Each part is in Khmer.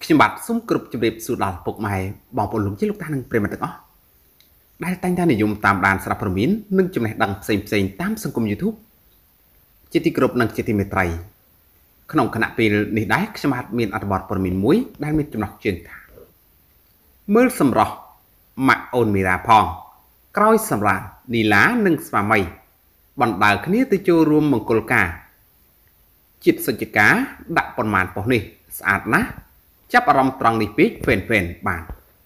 ខ្ញុំបាទសូមគោរពជម្រាបសួរដល់ពុកម៉ែបងប្អូនលោកជាលោកតានិងប្រិយមិត្តទាំងអស់ដែលតែងតែនិយមតាមដានសារព័ត៌មាននិងចំណេះដឹងផ្សេងៗតាមសង្គម YouTube ជាទីគោរពនិងជាទីមេត្រីក្នុងគណៈពេលនេះដែរខ្ញុំបាទមានអត្ថបទព័ត៌មានមួយដែលមានចំណុចជើងថាមើលសម្រស់ម៉ាក់អូនមីរ៉ាផងក្រោយសម្រាប់នីឡានិងស្វាមីបណ្ដើរគ្នាទៅចូលរួមមង្គលការជាតិសុจิកាដាក់ប៉ុន្មានប៉ុស្នេះស្អាតណាស់ចាប់អារម្មណ៍ត្រង់នេះពេកហ្វេនបាន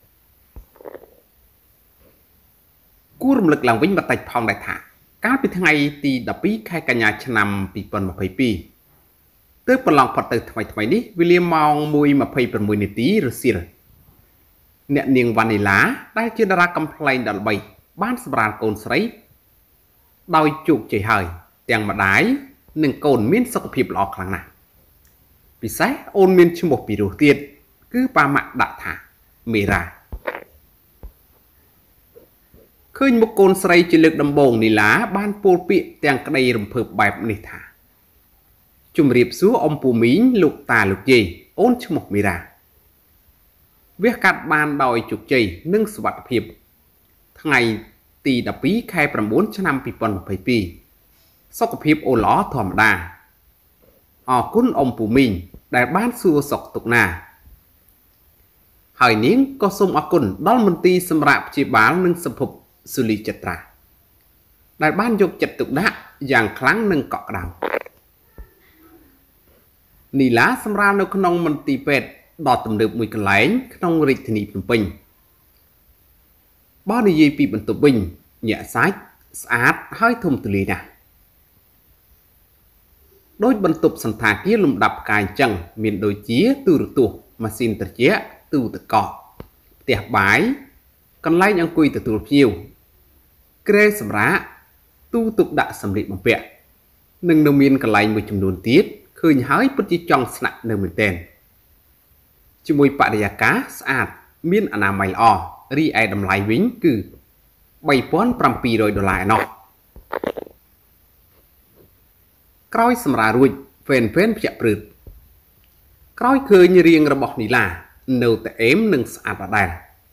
គួររំលឹកឡើងវិញបន្តិចផងដែរថាកាលពីថ្ងៃទី12ខែកញ្ញាឆ្នាំ2022ទើបប្រឡងផុតទៅថ្មីនេះវេលាម៉ោង 1:26 នាទីរសៀលអ្នកនាងវ៉ានីឡាដែលជាតារាកំប្លែងដ៏ល្បីបានសម្រាលកូនស្រីដោយជោគជ័យហើយទាំងម្ដាយនិងកូនមានសុខភាពល្អខ្លាំងណាស់ពិសេសអូនមានឈ្មោះពីរោះទៀតគឺប៉ាម៉ាក់ដាក់ថាមេរ៉ាឃើញមុខកូនស្រីជាលើកដំបូងនីឡាបានពោលពាក្យទាំងក្តីរំភើបបែបនេះថាជំរាបសួរអ៊ំពូមីងលោកតាលោកយាយអូនឈ្មោះមេរ៉ាវាកាត់បានដោយជោគជ័យនិងសុវត្ថិភាពថ្ងៃទី12ខែ9ឆ្នាំ2022សុខភាពអូនល្អធម្មតាអរគុណអ៊ំពូមីងដែលបានសួរសុខទុក្ខណាហើយនាងក៏សូមអរគុណដល់មន្ទីរសម្រាប់ព្យាបាលនិងសម្ភពស៊ូលីចត្រាដែលបានយកចិត្តទុកដាក់យ៉ាងខ្លាំងនិងកក់ក្ដៅនីឡាសម្រាលនៅក្នុងមន្ទីរពេទ្យដ៏ទំនើបមួយកន្លែងក្នុងរាជធានីភ្នំពេញបើនិយាយពីបន្ទប់វិញញាក់សាច់ស្អាតហើយធំទូលាយណាស់ដោយបន្ទប់សន្តាគារលំដាប់ផ្កាយអញ្ចឹងមានដូចជាទូរទស្សន៍ម៉ាស៊ីនត្រជាក់ទូទឹកកកផ្ទះបាយកន្លែងអង្គុយទទួលភ្ញៀវគ្រែសម្រាកទូទុកដាក់សម្លៀកបំពាក់និងនៅមានកន្លែងមួយចំនួនទៀតឃើញហើយពិតជាចង់ស្នាក់នៅមែនទែនជាមួយបរិយាកាសស្អាតមានអនាម័យល្អរីឯតម្លៃវិញគឺ$3,700ឯណោះក្រោយសម្រារួចហ្វេនភ្ញាក់ព្រឹបក្រោយឃើញរាងរបស់នីឡានៅតែអេមនិងស្អាតដដែល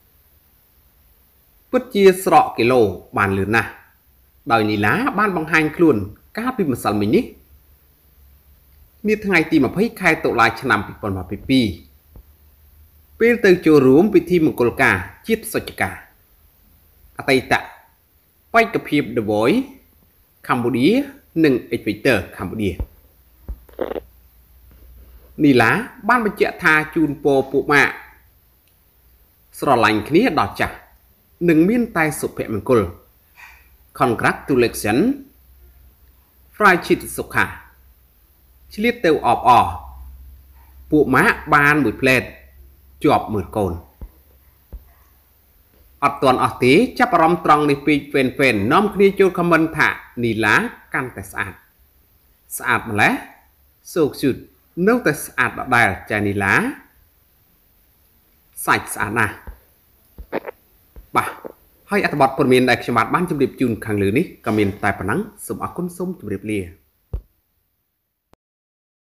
ពិតជាស្រកគីឡូបានលឿនណាស់ដោយនីឡាបានបង្ហាញខ្លួនកាលពីម្សិលមិញនេះនាថ្ងៃទី20ខែតុលាឆ្នាំ2022ពេលទៅចូលរួមពិធីមង្គលការជាតិសុចកាអតីតបេក្ខភាព The Voice Cambodia និង X Factor Cambodia នីឡាបានបញ្ជាក់ថាជូនពរពួកម៉ាក់ស្រឡាញ់គ្នាដល់ចាស់និងមានតែសុភមង្គល Congratulations ហ្វ្រាយឈីតសុខាឆ្លៀតទៅអបអរពួកម៉ាក់បានមួយផ្លែតជាប់មើលកូនអត់ទាន់អស់ទេចាប់អារម្មណ៍ត្រង់នេះពេកហ្វេននាំគ្នាចូលខមមិនថានីឡាកាន់តែស្អាតម្ល៉េះសូកស៊ូតនៅតែស្អាតដដែលចានីឡាសាច់ស្អាតណាស់បាទហើយអត្ថបទព័ត៌មានដែលខ្ញុំបានជម្រាបជូនខាងលើនេះក៏មានតែប៉ុណ្ណឹងសូមអរគុណសូមជម្រាបលា